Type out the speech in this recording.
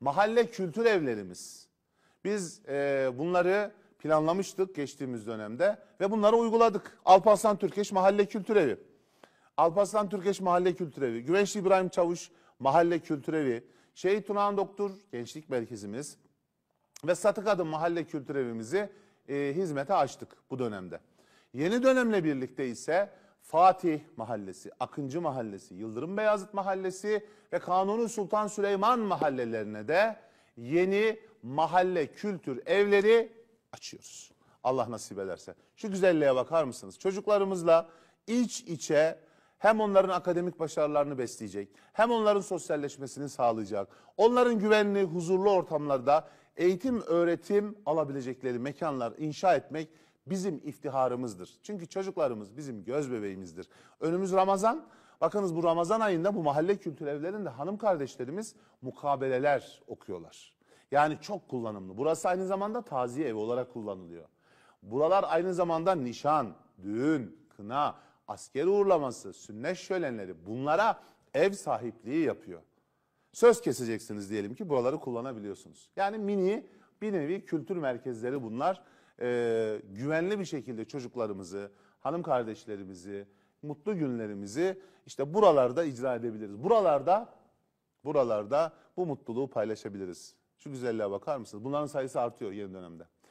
Mahalle kültür evlerimiz. Biz bunları planlamıştık geçtiğimiz dönemde ve bunları uyguladık. Alparslan Türkeş Mahalle Kültür Evi, Alparslan Türkeş Mahalle Kültür Evi, Güvençli İbrahim Çavuş Mahalle Kültür Evi, Şehit Tunağan Doktor Gençlik Merkezimiz ve Satı Kadın Mahalle Kültür Evimizi hizmete açtık bu dönemde. Yeni dönemle birlikte ise Fatih Mahallesi, Akıncı Mahallesi, Yıldırım Beyazıt Mahallesi ve Kanuni Sultan Süleyman mahallelerine de yeni mahalle kültür evleri açıyoruz. Allah nasip ederse. Şu güzelliğe bakar mısınız? Çocuklarımızla iç içe hem onların akademik başarılarını besleyecek, hem onların sosyalleşmesini sağlayacak, onların güvenli, huzurlu ortamlarda eğitim, öğretim alabilecekleri mekanlar inşa etmek bizim iftiharımızdır. Çünkü çocuklarımız bizim göz bebeğimizdir. Önümüz Ramazan. Bakınız bu Ramazan ayında bu mahalle kültür evlerinde hanım kardeşlerimiz mukabeleler okuyorlar. Yani çok kullanımlı. Burası aynı zamanda taziye evi olarak kullanılıyor. Buralar aynı zamanda nişan, düğün, kına, asker uğurlaması, sünnet şölenleri bunlara ev sahipliği yapıyor. Söz keseceksiniz diyelim ki buraları kullanabiliyorsunuz. Yani mini bir nevi kültür merkezleri bunlar. Güvenli bir şekilde çocuklarımızı, hanım kardeşlerimizi, mutlu günlerimizi işte buralarda icra edebiliriz. Buralarda bu mutluluğu paylaşabiliriz. Şu güzelliğe bakar mısınız? Bunların sayısı artıyor yeni dönemde.